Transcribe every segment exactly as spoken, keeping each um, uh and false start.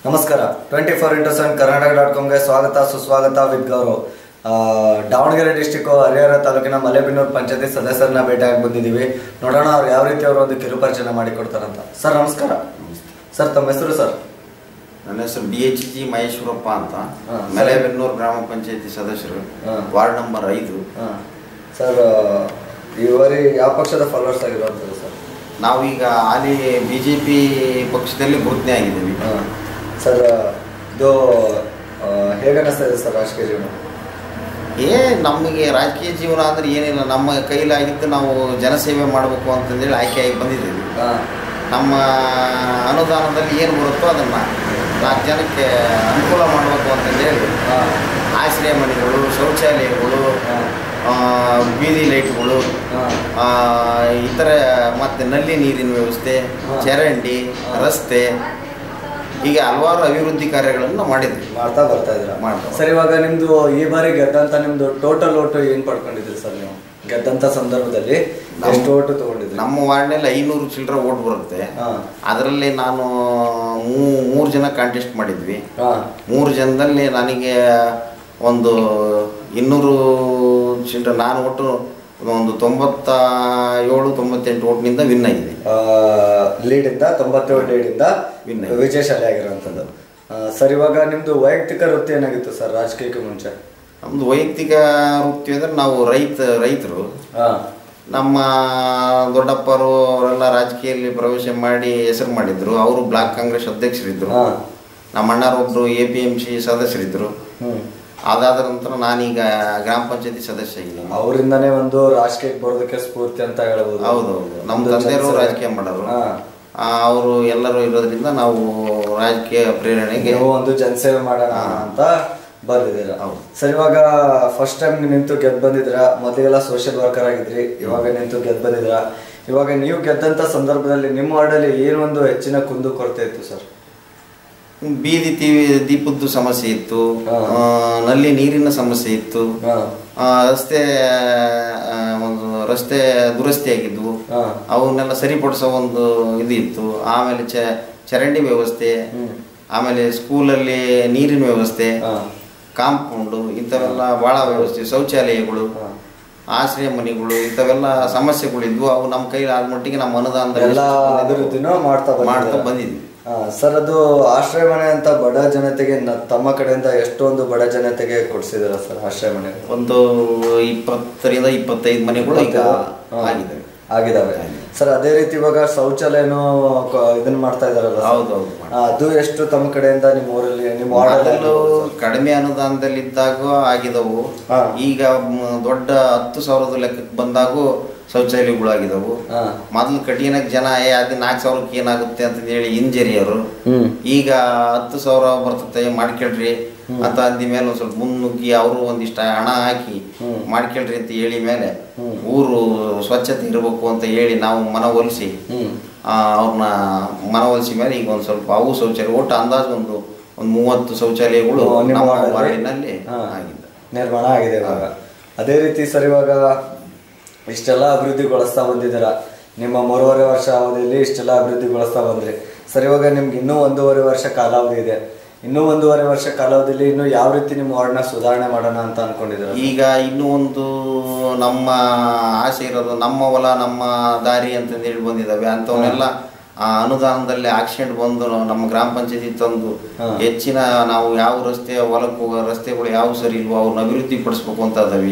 ನಮಸ್ಕಾರ. Twenty four into seven Karnataka dot ಕಾಮ್ಗೆ ಸ್ವಾಗತ ಸುಸ್ವಾಗತ ವಿತ್ ಗೌರವ್. ದಾವಣಗೆರೆ ಡಿಸ್ಟಿಕ್ ಹರಿಹರ ತಾಲೂಕಿನ ಮಲೆಬೆನ್ನೂರು ಪಂಚಾಯತಿ ಸದಸ್ಯರನ್ನ ಭೇಟಿಯಾಗಿ ಬಂದಿದ್ದೀವಿ. ನೋಡೋಣ ಅವ್ರು ಯಾವ ರೀತಿ ಅವರು ಒಂದು ಕಿರುಪರಿಚಯ ಮಾಡಿಕೊಡ್ತಾರಂತ. ಸರ್ ನಮಸ್ಕಾರ. ಸರ್ ತಮ್ಮ ಹೆಸರು? ಸರ್ ನನ್ನ ಹೆಸರು ಡಿ ಎಚ್ ಜಿ ಮಹೇಶ್ವರಪ್ಪ ಅಂತ, ಮಲೆಬೆನ್ನೂರು ಗ್ರಾಮ ಪಂಚಾಯತಿ ಸದಸ್ಯರು, ವಾರ್ಡ್ ನಂಬರ್ ಐದು. ಸರ್ ಇವರಿ ಯಾವ ಪಕ್ಷದ ಫಾಲೋವರ್ಸ್ ಆಗಿರುವಂಥದ್ದು ಸರ್? ನಾವೀಗ ಹಾಲಿ ಬಿ ಜೆ ಪಿ ಪಕ್ಷದಲ್ಲಿ ಗುರುತನೆ ಆಗಿದ್ದೀವಿ. ಸರ್ ಇದು ಹೇಗೆ ಅನ್ನಿಸ್ತಾ ಇದೆ ಸರ್ ರಾಜಕೀಯ ಜೀವನ? ಏ ನಮಗೆ ರಾಜಕೀಯ ಜೀವನ ಅಂದರೆ ಏನಿಲ್ಲ, ನಮ್ಮ ಕೈಲಾಗಿದ್ದು ನಾವು ಜನಸೇವೆ ಮಾಡಬೇಕು ಅಂತಂದೇಳಿ ಆಯ್ಕೆಯಾಗಿ ಬಂದಿದ್ದೀವಿ. ನಮ್ಮ ಅನುದಾನದಲ್ಲಿ ಏನು ಬರುತ್ತೋ ಅದನ್ನು ನಾಲ್ಕು ಜನಕ್ಕೆ ಅನುಕೂಲ ಮಾಡಬೇಕು ಅಂತಂದೇಳಿ ಆಶ್ರಯ ಮನೆಗಳು, ಶೌಚಾಲಯಗಳು, ಬೀದಿ ಲೈಟ್ಗಳು, ಇತರ ಮತ್ತು ನಲ್ಲಿ ನೀರಿನ ವ್ಯವಸ್ಥೆ, ಚರಂಡಿ, ರಸ್ತೆ, ಹೀಗೆ ಹಲವಾರು ಅಭಿವೃದ್ಧಿ ಕಾರ್ಯಗಳನ್ನು ಮಾಡಿದ್ವಿ, ಮಾಡ್ತಾ ಬರ್ತಾ ಇದ್ದೀರಾ? ಮಾಡ್ತಾ. ಸರ್ ಇವಾಗ ನಿಮ್ಮದು ಈ ಬಾರಿ ಗೆದ್ದಂಥ ನಿಮ್ಮದು ಟೋಟಲ್ ಓಟು ಏನು ಪಡ್ಕೊಂಡಿದ್ರಿ ಸರ್? ನೀವು ಗೆದ್ದಂಥ ಸಂದರ್ಭದಲ್ಲಿ ಎಷ್ಟು ಓಟು ತೊಗೊಂಡಿದ್ರಿ? ನಮ್ಮ ವಾರ್ಡ್ನಲ್ಲಿ ಐನೂರು ಚಿಲ್ಲರೆ ಓಟ್ ಬರುತ್ತೆ. ಅದರಲ್ಲಿ ನಾನು ಮೂರು ಜನ ಕಾಂಟೆಸ್ಟ್ ಮಾಡಿದ್ವಿ. ಮೂರು ಜನದಲ್ಲಿ ನನಗೆ ಒಂದು ಇನ್ನೂರು ಚಿಲ್ಲರೆ, ನಾನು ಒಟ್ಟು ಒಂದು ತೊಂಬತ್ತ ಏಳು ತೊಂಬತ್ತೆಂಟು ಓಟ್ನಿಂದ ವಿನ್ ಆಗಿದೆ. ಲೀಡಿಂದ ತೊಂಬತ್ತೇಳು ಲೀಡಿಂದ ವಿನ್ ವಿಜಯಶಾಲಿ ಆಗಿರುವಂಥದ್ದು. ಸರ್ ಇವಾಗ ನಿಮ್ಮದು ವೈಯಕ್ತಿಕ ವೃತ್ತಿ ಏನಾಗಿತ್ತು ಸರ್ ರಾಜಕೀಯಕ್ಕೆ ಮುಂಚೆ? ನಮ್ಮದು ವೈಯಕ್ತಿಕ ವೃತ್ತಿ ಅಂದರೆ ನಾವು ರೈತ ರೈತರು ನಮ್ಮ ದೊಡ್ಡಪ್ಪರು ಅವರೆಲ್ಲ ರಾಜಕೀಯದಲ್ಲಿ ಪ್ರವೇಶ ಮಾಡಿ ಹೆಸರು ಮಾಡಿದ್ರು. ಅವರು ಬ್ಲಾಕ್ ಕಾಂಗ್ರೆಸ್ ಅಧ್ಯಕ್ಷರಿದ್ದರು. ನಮ್ಮ ಅಣ್ಣರೊಬ್ಬರು ಎ ಪಿ ಎಮ್ ಸಿ ಸದಸ್ಯರಿದ್ದರು. ಅದಾದ ನಂತರ ನಾನೀಗ ಗ್ರಾಮ ಪಂಚಾಯತಿ ಸದಸ್ಯ ಆಗಿದ್ದೀನಿ. ಅವರಿಂದನೇ ಒಂದು ರಾಜಕೀಯಕ್ಕೆ ಬರೋದಕ್ಕೆ ಸ್ಫೂರ್ತಿ ಅಂತ ಹೇಳ್ಬೋದು. ಹೌದೌದು, ನಮ್ಮ ತಂದೆಯವರು ರಾಜಕೀಯ ಮಾಡೋರು, ಅವರು ಎಲ್ಲರೂ ಇರೋದ್ರಿಂದ ನಾವು ರಾಜಕೀಯ ಪ್ರೇರಣೆಗೆ ಒಂದು ಜನಸೇವೆ ಮಾಡೋಣ ಅಂತ ಬಂದಿದ್ದೀರ. ಹೌದು ಸರ್ ಇವಾಗ ಫಸ್ಟ್ ಟೈಮ್ ನಿಂತು ಗೆದ್ದು ಬಂದಿದ್ರ, ಮೊದಲೆಲ್ಲ ಸೋಷಿಯಲ್ ವರ್ಕರ್ ಆಗಿದ್ರಿ, ಇವಾಗ ನಿಂತು ಗೆದ್ದು ಬಂದಿದ್ರ. ಇವಾಗ ನೀವು ಗೆದ್ದಂತ ಸಂದರ್ಭದಲ್ಲಿ ನಿಮ್ಮ ವಾರ್ಡಲ್ಲಿ ಏನೊಂದು ಹೆಚ್ಚಿನ ಕುಂದು ಕೊರತೆ ಇತ್ತು ಸರ್? ಬೀದಿ ತೀವಿ ದೀಪದ್ದು ಸಮಸ್ಯೆ ಇತ್ತು, ನಲ್ಲಿ ನೀರಿನ ಸಮಸ್ಯೆ ಇತ್ತು, ರಸ್ತೆ ಒಂದು ರಸ್ತೆ ದುರಸ್ತಿ ಆಗಿದ್ವು, ಅವನ್ನೆಲ್ಲ ಸರಿಪಡಿಸೋ ಒಂದು ಇದು ಇತ್ತು. ಆಮೇಲೆ ಚ ಚರಂಡಿ ವ್ಯವಸ್ಥೆ, ಆಮೇಲೆ ಸ್ಕೂಲಲ್ಲಿ ನೀರಿನ ವ್ಯವಸ್ಥೆ, ಕಾಂಪೌಂಡು, ಇಂಥವೆಲ್ಲ ಭಾಳ ವ್ಯವಸ್ಥೆ, ಶೌಚಾಲಯಗಳು, ಆಶ್ರಯ ಮನೆಗಳು, ಇಂಥವೆಲ್ಲ ಸಮಸ್ಯೆಗಳಿದ್ವು. ಅವು ನಮ್ಮ ಕೈಲಿ ಆದ ಮಟ್ಟಿಗೆ ನಮ್ಮ ಅನುದಾನದ ಎಲ್ಲ ಅಭಿವೃದ್ಧಿನೂ ಮಾಡ್ತಾ ಮಾಡ್ತಾ ಬಂದಿದ್ವಿ. ಸರ್ ಅದು ಆಶ್ರಯ ಮನೆ ಅಂತ ಬಡ ಜನತೆಗೆ ತಮ್ಮ ಕಡೆಯಿಂದ ಎಷ್ಟೊಂದು ಬಡ ಜನತೆಗೆ ಕೊಡಿಸಿದಾರ ಸರ್ ಆಶ್ರಯ ಮನೆ? ಒಂದು ಇಪ್ಪತ್ತರಿಂದ ಇಪ್ಪತ್ತೈದು ಮನೆಗಳು ಈಗ ಆಗಿದ್ದಾವೆ ಆಗಿದಾವೆ ಸರ್. ಅದೇ ರೀತಿ ಇವಾಗ ಶೌಚಾಲಯನೂ ಇದನ್ನ ಮಾಡ್ತಾ ಇದಾರಲ್ಲ? ಹೌದೌದು. ಅದು ಎಷ್ಟು ತಮ್ಮ ಕಡೆಯಿಂದ ನಿಮ್ಮ ಊರಲ್ಲಿ ನಿಮ್ಮ ವಾರ್ಡಲ್ಲೂ ಕಡಿಮೆ ಅನುದಾನದಲ್ಲಿದ್ದಾಗ ಆಗಿದವು. ಈಗ ದೊಡ್ಡ ಹತ್ತು ಸಾವಿರದ ಲೆಕ್ಕಕ್ಕೆ ಬಂದಾಗೂ ಶೌಚಾಲಯಗಳು ಆಗಿದವು. ಮೊದಲು ಕಠಿಣಕ್ಕೆ ಜನ ಏ ಅದು ನಾಲ್ಕು ಸಾವಿರಕ್ಕೆ ಏನಾಗುತ್ತೆ ಅಂತ ಹೇಳಿ ಇಂಜರಿಯರು, ಈಗ ಹತ್ತು ಸಾವಿರ ಬರ್ತತೆ ಮಾಡ್ಕೊಳ್ರಿ ಅಂತ ಅಂದ ಮೇಲೆ ಒಂದ್ ಸ್ವಲ್ಪ ಮುನ್ನುಗ್ಗಿ ಅವರು ಒಂದಿಷ್ಟ ಹಣ ಹಾಕಿ ಮಾಡ್ಕೊಳ್ರಿ ಅಂತ ಹೇಳಿ ಮೇಲೆ ಊರು ಸ್ವಚ್ಛತೆ ಇರಬೇಕು ಅಂತ ಹೇಳಿ ನಾವು ಮನವೊಲಿಸಿ ಅವ್ರನ್ನ ಮನವೊಲಿಸಿ ಮೇಲೆ ಈಗ ಒಂದ್ ಸ್ವಲ್ಪ ಅವು ಶೌಚಾಲಯ ಒಟ್ಟು ಅಂದಾಜು ಒಂದು ಒಂದು ಮೂವತ್ತು ಶೌಚಾಲಯಗಳು ನಮ್ಮ ವಾರ್ಡಿನಲ್ಲಿ ಆಗಿದೆ, ನಿರ್ಮಾಣ ಆಗಿದೆ ಇವಾಗ. ಅದೇ ರೀತಿ ಸರ್ ಇವಾಗ ಇಷ್ಟೆಲ್ಲ ಅಭಿವೃದ್ಧಿಗೊಳಿಸ್ತಾ ಬಂದಿದ್ದೀರಾ, ನಿಮ್ಮ ಮೂರುವರೆ ವರ್ಷ ಅವಧಿಯಲ್ಲಿ ಇಷ್ಟೆಲ್ಲ ಅಭಿವೃದ್ಧಿಗೊಳಿಸ್ತಾ ಬಂದ್ರಿ. ಸರ್ ಇವಾಗ ನಿಮ್ಗೆ ಇನ್ನೂ ಒಂದೂವರೆ ವರ್ಷ ಕಾಲಾವಧಿ ಇದೆ. ಇನ್ನೂ ಒಂದೂವರೆ ವರ್ಷ ಕಾಲಾವಧಿಯಲ್ಲಿ ಇನ್ನೂ ಯಾವ ರೀತಿ ನಿಮ್ಮ ವಾರ್ಡ್ನ ಸುಧಾರಣೆ ಮಾಡೋಣ ಅಂತ ಅನ್ಕೊಂಡಿದ್ದೀರಾ? ಈಗ ಇನ್ನೂ ಒಂದು ನಮ್ಮ ಆಸೆ ಇರೋದು, ನಮ್ಮ ಹೊಲ ನಮ್ಮ ದಾರಿ ಅಂತಂದೇಳಿ ಬಂದಿದ್ದಾವೆ, ಅಂಥವನ್ನೆಲ್ಲ ಆ ಅನುದಾನದಲ್ಲಿ ಆಕ್ಸಿಡೆಂಟ್ ಬಂದು ನಮ್ಮ ಗ್ರಾಮ ಪಂಚಾಯತಿ ತಂದು ಹೆಚ್ಚಿನ ನಾವು ಯಾವ ರಸ್ತೆ ಹೊಲಕ್ಕೆ ಹೋಗೋ ರಸ್ತೆಗಳು ಯಾವ ಸರಿ ಇಲ್ವೋ ಅವ್ರನ್ನ ಅಭಿವೃದ್ಧಿ ಪಡಿಸ್ಬೇಕು ಅಂತ ಅದಾವಿ.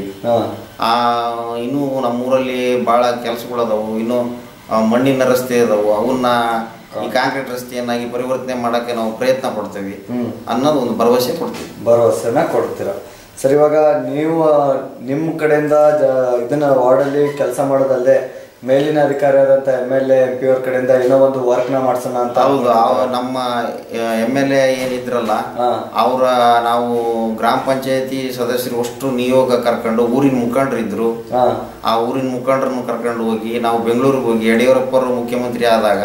ಆ ಇನ್ನೂ ನಮ್ಮೂರಲ್ಲಿ ಭಾಳ ಕೆಲಸಗಳು ಅದಾವು. ಇನ್ನು ಮಣ್ಣಿನ ರಸ್ತೆ ಅದಾವು, ಅವನ್ನ ಈ ಕಾಂಕ್ರೀಟ್ ರಸ್ತೆಯನ್ನಾಗಿ ಪರಿವರ್ತನೆ ಮಾಡೋಕ್ಕೆ ನಾವು ಪ್ರಯತ್ನ ಪಡ್ತೀವಿ ಅನ್ನೋದು ಒಂದು ಭರವಸೆ ಕೊಡ್ತೀವಿ. ಭರವಸೆನ ಕೊಡ್ತೀರಾ ಸರ್? ಇವಾಗ ನೀವು ನಿಮ್ಮ ಕಡೆಯಿಂದ ಇದನ್ನ ವಾರ್ಡಲ್ಲಿ ಕೆಲಸ ಮಾಡೋದಲ್ಲದೆ ಮೇಲಿನ ಅಧಿಕಾರಿ ಆದಂತ M L A M P ಅವ್ರ ಕಡೆಯಿಂದ ಏನೋ ಒಂದು ವರ್ಕ್ ನ ಮಾಡ್ಸೋಣ ಅಂತ? ಹೌದು, ನಮ್ಮ ಎಮ್ ಎಲ್ ಎ ಏನಿದ್ರಲ್ಲ ಅವರ ನಾವು ಗ್ರಾಮ ಪಂಚಾಯತಿ ಸದಸ್ಯರು ಅಷ್ಟು ನಿಯೋಗ ಕರ್ಕೊಂಡು ಊರಿನ ಮುಖಂಡರು ಇದ್ರು, ಆ ಊರಿನ ಮುಖಂಡರನ್ನು ಕರ್ಕೊಂಡು ಹೋಗಿ ನಾವು ಬೆಂಗಳೂರಿಗೆ ಹೋಗಿ ಯಡಿಯೂರಪ್ಪರು ಮುಖ್ಯಮಂತ್ರಿ ಆದಾಗ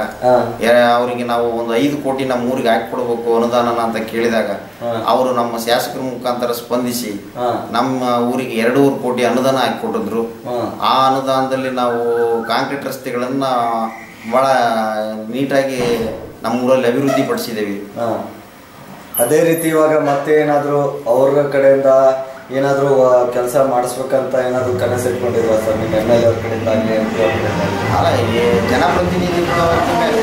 ಅವರಿಗೆ ನಾವು ಒಂದು ಐದು ಕೋಟಿ ನಮ್ಮ ಊರಿಗೆ ಹಾಕಿಕೊಡ್ಬೇಕು ಅನುದಾನ ಅಂತ ಕೇಳಿದಾಗ ಅವರು ನಮ್ಮ ಶಾಸಕರ ಮುಖಾಂತರ ಸ್ಪಂದಿಸಿ ನಮ್ಮ ಊರಿಗೆ ಎರಡೂವರೆ ಕೋಟಿ ಅನುದಾನ ಹಾಕಿಕೊಟ್ಟಿದ್ರು. ಆ ಅನುದಾನದಲ್ಲಿ ನಾವು ಕಾಂಕ್ರೀಟ್ ರಸ್ತೆಗಳನ್ನು ಭಾಳ ನೀಟಾಗಿ ನಮ್ಮೂರಲ್ಲಿ ಅಭಿವೃದ್ಧಿ ಪಡಿಸಿದ್ದೇವೆ. ಅದೇ ರೀತಿ ಇವಾಗ ಮತ್ತೆ ಏನಾದರೂ ಅವ್ರ ಕಡೆಯಿಂದ ಏನಾದರೂ ಕೆಲಸ ಮಾಡಿಸ್ಬೇಕಂತ ಏನಾದರೂ ಕನಸಿಟ್ಕೊಂಡಿರುವ ಸರ್ ನಿಮ್ಮ ಎಮ್ ಎಲ್ ಎ ಅವ್ರ ಕಡೆಯಿಂದ ಆಗಲಿ ಎಂ ಪಿ ಅವ್ರ ಕಡೆಯಿಂದ ಅಲ್ಲ ಈ ಜನಪ್ರತಿನಿಧಿಗಳು ಮೇಲೆ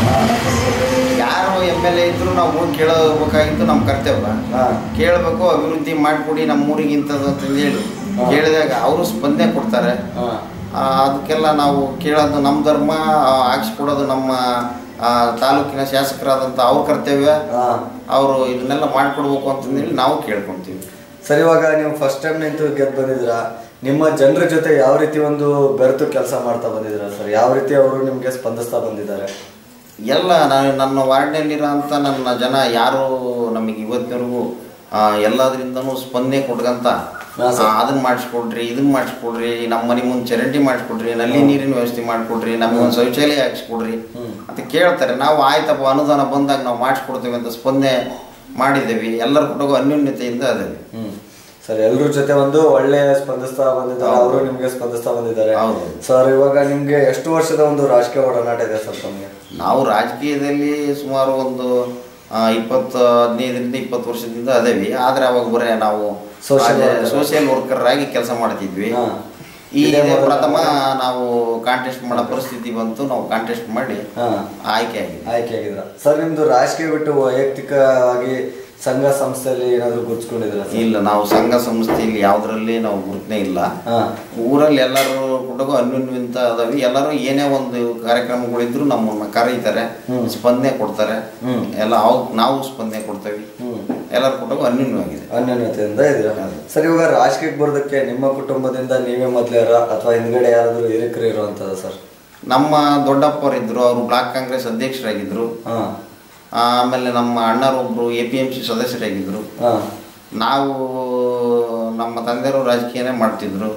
ಯಾರು ಎಮ್ ಎಲ್ ಎ ಇದ್ರು ನಾವು ಹೋಗಿ ಕೇಳಬೇಕಾಗಿತ್ತು ನಮ್ಮ ಕರ್ತವ್ಯ. ಕೇಳಬೇಕು, ಅಭಿವೃದ್ಧಿ ಮಾಡಿಕೊಡಿ ನಮ್ಮೂರಿಗೆ ಇಂಥದ್ದು ಅಂತಂದು ಹೇಳಿ ಕೇಳಿದಾಗ ಅವರು ಸ್ಪಂದನೆ ಕೊಡ್ತಾರೆ. ಅದಕ್ಕೆಲ್ಲ ನಾವು ಕೇಳೋದು ನಮ್ಮ ಧರ್ಮ, ಹಾಕ್ಸ್ಕೊಡೋದು ನಮ್ಮ ತಾಲೂಕಿನ ಶಾಸಕರಾದಂಥ ಅವ್ರ ಕರ್ತವ್ಯ. ಅವರು ಇದನ್ನೆಲ್ಲ ಮಾಡಿಕೊಡ್ಬೇಕು ಅಂತಂದೇಳಿ ನಾವು ಕೇಳ್ಕೊತೀವಿ. ಸರ್, ಇವಾಗ ನೀವು ಫಸ್ಟ್ ಟೈಮ್ ನಿಂತು ಗೆದ್ದು ಬಂದಿದ್ರ, ನಿಮ್ಮ ಜನರ ಜೊತೆ ಯಾವ ರೀತಿ ಒಂದು ಬೆರೆತು ಕೆಲಸ ಮಾಡ್ತಾ ಬಂದಿದ್ದೀರಾ ಸರ್? ಯಾವ ರೀತಿ ಅವರು ನಿಮಗೆ ಸ್ಪಂದಿಸ್ತಾ ಬಂದಿದ್ದಾರೆ? ಎಲ್ಲ ನಾನು ನನ್ನ ವಾರ್ಡ್ನಲ್ಲಿರೋ ಅಂಥ ನನ್ನ ಜನ ಯಾರು ನಮಗೆ ಇವತ್ತಿನವರೆಗೂ ಎಲ್ಲದರಿಂದನೂ ಸ್ಪಂದನೆ ಕೊಡ್ಕಂತ ಅದನ್ನ ಮಾಡಿಸ್ಕೊಡ್ರಿ, ಇದನ್ನ ಮಾಡಿಸ್ಕೊಡ್ರಿ, ನಮ್ಮ ಮನೆ ಮುಂದೆ ಚರಂಡಿ ಮಾಡಿಸ್ಕೊಡ್ರಿ, ನಲ್ಲಿ ನೀರಿನ ವ್ಯವಸ್ಥೆ ಮಾಡಿಕೊಡ್ರಿ, ನಮಗೆ ಒಂದು ಶೌಚಾಲಯ ಹಾಕ್ಸ್ಕೊಡ್ರಿ ಅಂತ ಕೇಳ್ತಾರೆ. ನಾವು ಆಯ್ತಪ್ಪ ಅನುದಾನ ಬಂದಾಗ ನಾವು ಮಾಡಿಸ್ಕೊಡ್ತೇವೆ ಅಂತ ಸ್ಪಂದನೆ ಮಾಡಿದ್ದೇವೆ. ಎಲ್ಲರ ಕೂಡ ಅನ್ಯೋನ್ಯತೆಯಿಂದ ಅದೇವಿ. ಸರ್, ಎಲ್ಲರ ಜೊತೆ ಒಂದು ಒಳ್ಳೆ ಸ್ಪಂದಿಸ್ತಾ ಬಂದಿದ್ದಾರೆ, ಅವರು ನಿಮ್ಗೆ ಸ್ಪಂದಿಸ್ತಾ ಬಂದಿದ್ದಾರೆ. ಹೌದು ಸರ್, ಇವಾಗ ನಿಮ್ಗೆ ಎಷ್ಟು ವರ್ಷದ ಒಂದು ರಾಜಕೀಯ ಒಡನಾಟ ಇದೆ ಸರ್ ತಮಗೆ? ನಾವು ರಾಜಕೀಯದಲ್ಲಿ ಸುಮಾರು ಒಂದು ಇಪ್ಪತ್ತು ಹದಿನೈದರಿಂದ ಇಪ್ಪತ್ತು ವರ್ಷದಿಂದ ಅದೇವಿ. ಆದ್ರೆ ಅವಾಗ ಬರೇ ನಾವು ಸೋಷಿಯಲ್ ವರ್ಕರ್ ಆಗಿ ಕೆಲಸ ಮಾಡ್ತಿದ್ವಿ. ಈಗ ಪ್ರಥಮ ನಾವು ಕಾಂಟೆಸ್ಟ್ ಮಾಡೋ ಪರಿಸ್ಥಿತಿ ಬಂತು. ನಾವು ಕಾಂಟೆಸ್ಟ್ ಮಾಡಿ ಆಯ್ಕೆ ಆಗಿ ಆಯ್ಕೆ ಆಗಿದ್ರ. ಸರ್, ನಿಮ್ದು ರಾಜಕೀಯ ಬಿಟ್ಟು ವೈಯಕ್ತಿಕವಾಗಿ ಸಂಘ ಸಂಸ್ಥೆಯಲ್ಲಿ ಏನಾದ್ರು ಗುರುತಿಸ್ಕೊಂಡಿದ್ರ? ಇಲ್ಲ, ನಾವು ಸಂಘ ಸಂಸ್ಥೆಯಲ್ಲಿ ಯಾವ್ದ್ರಲ್ಲಿ ನಾವು ಗುರುತನೇ ಇಲ್ಲ. ಊರಲ್ಲಿ ಎಲ್ಲರೂ ಕೂಡ ಅನ್ಯೋನ್ಯಂತ ಅದಾವಿ. ಎಲ್ಲರೂ ಏನೇ ಒಂದು ಕಾರ್ಯಕ್ರಮಗಳಿದ್ರು ನಮ್ಮನ್ನ ಕರೀತಾರೆ, ಸ್ಪಂದನೆ ಕೊಡ್ತಾರೆ. ಎಲ್ಲ ನಾವು ಸ್ಪಂದನೆ ಕೊಡ್ತೇವೆ. ಎಲ್ಲರೂ ಕೂಡ ಅನ್ಯೋನ್ಯವಾಗಿದೆ, ಅನ್ಯೋನ್ಯತೆಯಿಂದ ಇದ್ರ. ಸರ್, ಇವಾಗ ರಾಜಕೀಯಕ್ಕೆ ಬರೋದಕ್ಕೆ ನಿಮ್ಮ ಕುಟುಂಬದಿಂದ ನೀವೇ ಮೊದಲೇರ ಅಥವಾ ಹಿಂದ್ಗಡೆ ಯಾರಾದ್ರೂ ಹಿರಿಕರು ಇರುವಂತದ ಸರ್? ನಮ್ಮ ದೊಡ್ಡಪ್ಪರಿದ್ರು, ಅವರು ಬ್ಲಾಕ್ ಕಾಂಗ್ರೆಸ್ ಅಧ್ಯಕ್ಷರಾಗಿದ್ರು. ಆಮೇಲೆ ನಮ್ಮ ಅಣ್ಣರೊಬ್ರು ಎ ಪಿ ಎಂ ಸಿ ಸದಸ್ಯರಾಗಿದ್ರು. ನಾವು ನಮ್ಮ ತಂದೆಯವರು ರಾಜಕೀಯನೇ ಮಾಡ್ತಿದ್ರು.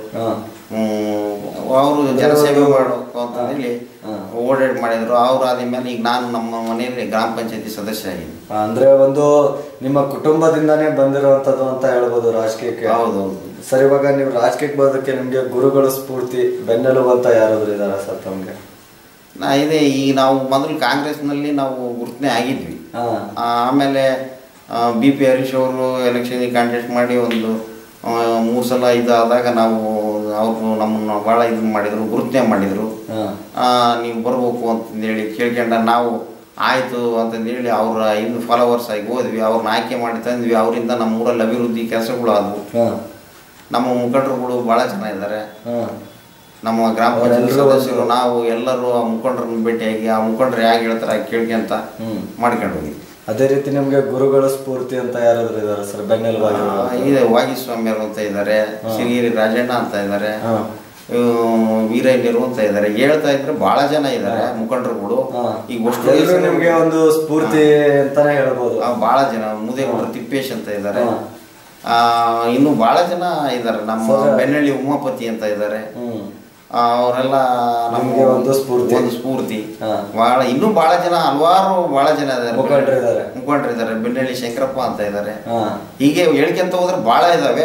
ಅವರು ಜನಸೇವೆ ಮಾಡಬೇಕು ಅಂತ ಹೇಳಿ ಓಡಾಡಿ ಮಾಡಿದ್ರು. ಅವ್ರು ಆದ್ಮೇಲೆ ಈಗ ನಾನು ನಮ್ಮ ಮನೆಯಲ್ಲಿ ಗ್ರಾಮ ಪಂಚಾಯತಿ ಸದಸ್ಯ ಆಗಿದ್ದೀನಿ. ಅಂದ್ರೆ ಒಂದು ನಿಮ್ಮ ಕುಟುಂಬದಿಂದಾನೇ ಬಂದಿರುವಂತದ್ದು ಅಂತ ಹೇಳ್ಬೋದು ರಾಜಕೀಯಕ್ಕೆ. ಹೌದೌದು ಸರ್, ಇವಾಗ ನೀವು ರಾಜಕೀಯಕ್ಕೆ ಬರೋದಕ್ಕೆ ನಿಮ್ಗೆ ಗುರುಗಳ ಸ್ಫೂರ್ತಿ ಬೆನ್ನೆಲುಬು ಅಂತ ಯಾರಾದ್ರೂ ಇದಾರ ಸರ್ ತಮ್ಗೆ? ನಾ ಇದೆ ಈಗ ನಾವು ಮೊದಲು ಕಾಂಗ್ರೆಸ್ನಲ್ಲಿ ನಾವು ಗುರುತನೆ ಆಗಿದ್ವಿ. ಆಮೇಲೆ ಬಿ ಪಿ ಹರೀಶ್ ಅವರು ಎಲೆಕ್ಷನ್ಗೆ ಕಾಂಟೆಸ್ಟ್ ಮಾಡಿ ಒಂದು ಮೂರು ಸಲ ಇದಾದಾಗ ನಾವು ಅವರು ನಮ್ಮನ್ನು ಭಾಳ ಇದು ಮಾಡಿದರು, ಗುರುತನೆ ಮಾಡಿದರು. ನೀವು ಬರ್ಬೇಕು ಅಂತಂದೇಳಿ ಕೇಳ್ಕೊಂಡ ನಾವು ಆಯಿತು ಅಂತಂದೇಳಿ ಅವ್ರ ಇನ್ನು ಫಾಲೋವರ್ಸ್ ಆಗಿ ಹೋದ್ವಿ. ಅವ್ರನ್ನ ಆಯ್ಕೆ ಮಾಡಿ ತಂದ್ವಿ. ಅವರಿಂದ ನಮ್ಮ ಊರಲ್ಲಿ ಅಭಿವೃದ್ಧಿ ಕೆಲಸಗಳು ಆದವು. ನಮ್ಮ ಮುಖಂಡರುಗಳು ಭಾಳ ಚೆನ್ನಾಗಿದ್ದಾರೆ. ನಮ್ಮ ಗ್ರಾಮ ಪಂಚಾಯತ್ ಸದಸ್ಯರು ನಾವು ಎಲ್ಲರೂ ಆ ಮುಖಂಡರನ್ನ ಭೇಟಿಯಾಗಿ ಆ ಮುಖಂಡರು ಹೇಗೆ ಹೇಳ್ತಾರೆ ಕೇಳ್ಕೊಂತ ಮಾಡ್ಕೊಂಡು ಹೋಗಿ. ಅದೇ ರೀತಿ ನಿಮ್ಗೆ ಗುರುಗಳ ಸ್ಫೂರ್ತಿ ಅಂತ ಯಾರಾದ್ರೂ ಇದಾರೆ ಸರ್ ಬೆನ್ನೆಲುಬಾಗಿ? ಇದೆ, ವಾಗೀಸ್ವಾಮಿಯವರು ಅಂತ ಇದ್ದಾರೆ, ಸಿರಿಗಿರಿ ರಾಜಣ್ಣ ಅಂತ ಇದ್ದಾರೆ, ವೀರಯ್ಯರು ಅಂತ ಇದ್ದಾರೆ. ಹೇಳ್ತಾ ಇದ್ರೆ ಬಹಳ ಜನ ಇದ್ದಾರೆ ಮುಖಂಡರುಗಳು. ಈಗ ಅಷ್ಟು ನಿಮ್ಗೆ ಒಂದು ಸ್ಫೂರ್ತಿ ಅಂತಾನೆ ಹೇಳ್ಬೋದು. ಬಹಳ ಜನ ಮುದೇಗೌಡರು ತಿಪ್ಪೇಶ್ ಅಂತ ಇದ್ದಾರೆ. ಇನ್ನು ಬಹಳ ಜನ ಇದ್ದಾರೆ. ನಮ್ಮ ಬೆನ್ನಳ್ಳಿ ಉಮಾಪತಿ ಅಂತ ಇದ್ದಾರೆ. ಅವರೆಲ್ಲ ನಮ್ಗೆ ಒಂದು ಸ್ಫೂರ್ತಿ ಒಂದು ಸ್ಫೂರ್ತಿ ಬಹಳ. ಇನ್ನೂ ಬಹಳ ಜನ ಹಲವಾರು ಬಹಳ ಜನ ಇದ್ದಾರೆ, ಮುಖಂಡರಿದ್ದಾರೆ ಮುಖಂಡರಿದ್ದಾರೆ ಬೆನ್ನಳ್ಳಿ ಶಂಕರಪ್ಪ ಅಂತ ಇದ್ದಾರೆ. ಹೀಗೆ ಹೇಳ್ಕೊಂತ ಹೋದ್ರೆ ಬಹಳ ಇದಾವೆ.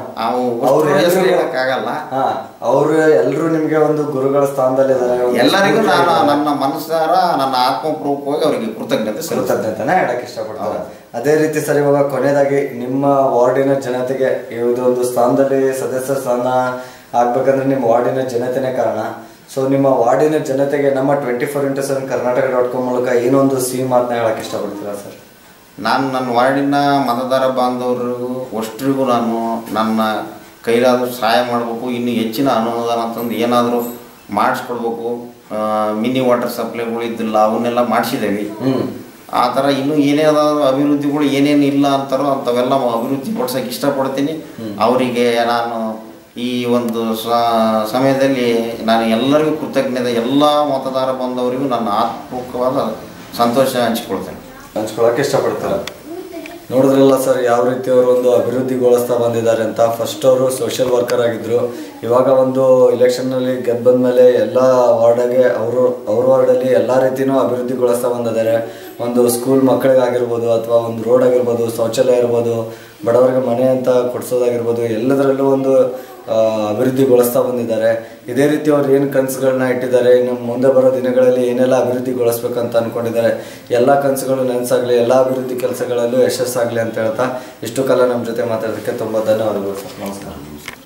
ಹೇಳಕ್ಕಾಗಲ್ಲ. ಅವರು ಎಲ್ಲರೂ ನಿಮ್ಗೆ ಒಂದು ಗುರುಗಳ ಸ್ಥಾನದಲ್ಲಿ ಇದ್ದಾರೆ. ಎಲ್ಲರಿಗೂ ನಾನು ನನ್ನ ಮನಸ್ಸಾರ ನನ್ನ ಆತ್ಮಪೂರ್ವಕವಾಗಿ ಅವರಿಗೆ ಕೃತಜ್ಞತೆ ಕೃತಜ್ಞತೆನ ಹೇಳಕ್ ಇಷ್ಟಪಡ್ತಾರೆ. ಅದೇ ರೀತಿ ಸರ್, ಇವಾಗ ಕೊನೆಯದಾಗಿ ನಿಮ್ಮ ವಾರ್ಡಿನ ಜನತೆಗೆ ಇದೊಂದು ಸ್ಥಾನದಲ್ಲಿ ಸದಸ್ಯ ಸ್ಥಾನ ಆಗ್ಬೇಕಂದ್ರೆ ನಿಮ್ಮ ವಾರ್ಡಿನ ಜನತೆನೇ ಕಾರಣ. ಸೊ ನಿಮ್ಮ ವಾರ್ಡಿನ ಜನತೆಗೆ ನಮ್ಮ twenty four into seven Karnataka dot com ಮೂಲಕ ಏನೊಂದು ಸಿಹಿ ಮಾತನ್ನ ಹೇಳಕ್ ಇಷ್ಟಪಡ್ತೀರಾ ಸರ್? ನಾನು ನನ್ನ ವಾರ್ಡಿನ ಮತದಾರ ಬಾಂಧವರಿಗೂ ಅಷ್ಟ್ರಿಗೂ ನಾನು ನನ್ನ ಕೈಲಾದರೂ ಸಹಾಯ ಮಾಡಬೇಕು. ಇನ್ನು ಹೆಚ್ಚಿನ ಅನುದಾನ ಅಂತಂದು ಏನಾದರೂ ಮಾಡಿಸ್ಕೊಡ್ಬೇಕು. ಮಿನಿ ವಾಟರ್ ಸಪ್ಲೈಗಳು ಇದ್ದಿಲ್ಲ, ಅವನ್ನೆಲ್ಲ ಮಾಡಿಸಿದ್ದೇವೆ. ಆ ಥರ ಇನ್ನೂ ಏನೇನಾದರೂ ಅಭಿವೃದ್ಧಿಗಳು ಏನೇನು ಇಲ್ಲ ಅಂತಾರೋ ಅಂಥವೆಲ್ಲ ಅಭಿವೃದ್ಧಿ ಪಡಿಸೋಕೆ ಇಷ್ಟಪಡ್ತೀನಿ. ಅವರಿಗೆ ನಾನು ಈ ಒಂದು ಸಮಯದಲ್ಲಿ ನಾನು ಎಲ್ಲರಿಗೂ ಕೃತಜ್ಞತೆ, ಎಲ್ಲ ಮತದಾರ ಬಂದವರಿಗೂ ನನ್ನ ಆತ್ಮಪೂರ್ವಕವಾದ ಸಂತೋಷ ಹಂಚ್ಕೊಳ್ತೇನೆ ಹಂಚ್ಕೊಳ್ಳೋಕೆ ಇಷ್ಟಪಡ್ತಾರೆ. ನೋಡಿದ್ರಲ್ಲ ಸರ್, ಯಾವ ರೀತಿ ಅವರು ಒಂದು ಅಭಿವೃದ್ಧಿಗೊಳಿಸ್ತಾ ಬಂದಿದ್ದಾರೆ ಅಂತ. ಫಸ್ಟ್ ಅವರು ಸೋಷಿಯಲ್ ವರ್ಕರ್ ಆಗಿದ್ದರು. ಇವಾಗ ಒಂದು ಇಲೆಕ್ಷನ್ನಲ್ಲಿ ಗೆದ್ದು ಬಂದ ಮೇಲೆ ಎಲ್ಲ ವಾರ್ಡಾಗೆ ಅವರು ಅವ್ರ ವಾರ್ಡಲ್ಲಿ ಎಲ್ಲ ರೀತಿಯೂ ಅಭಿವೃದ್ಧಿಗೊಳಿಸ್ತಾ ಬಂದಿದ್ದಾರೆ. ಒಂದು ಸ್ಕೂಲ್ ಮಕ್ಕಳಿಗಾಗಿರ್ಬೋದು ಅಥವಾ ಒಂದು ರೋಡ್ ಆಗಿರ್ಬೋದು, ಶೌಚಾಲಯ ಇರ್ಬೋದು, ಬಡವರಿಗೆ ಮನೆ ಅಂತ ಕೊಡಿಸೋದಾಗಿರ್ಬೋದು, ಎಲ್ಲದರಲ್ಲೂ ಒಂದು ಅಭಿವೃದ್ಧಿಗೊಳಿಸ್ತಾ ಬಂದಿದ್ದಾರೆ. ಇದೇ ರೀತಿ ಅವ್ರು ಏನು ಕನಸುಗಳನ್ನ ಇಟ್ಟಿದ್ದಾರೆ, ಇನ್ನು ಮುಂದೆ ಬರೋ ದಿನಗಳಲ್ಲಿ ಏನೆಲ್ಲ ಅಭಿವೃದ್ಧಿಗೊಳಿಸ್ಬೇಕಂತ ಅಂದ್ಕೊಂಡಿದ್ದಾರೆ, ಎಲ್ಲ ಕನಸುಗಳು ನನಸಾಗಲಿ, ಎಲ್ಲ ಅಭಿವೃದ್ಧಿ ಕೆಲಸಗಳಲ್ಲೂ ಯಶಸ್ಸಾಗಲಿ ಅಂತ ಹೇಳ್ತಾ ಇಷ್ಟು ಕಾಲ ನಮ್ಮ ಜೊತೆ ಮಾತಾಡೋದಕ್ಕೆ ತುಂಬ ಧನ್ಯವಾದಗಳು ಸರ್. ನಮಸ್ಕಾರ.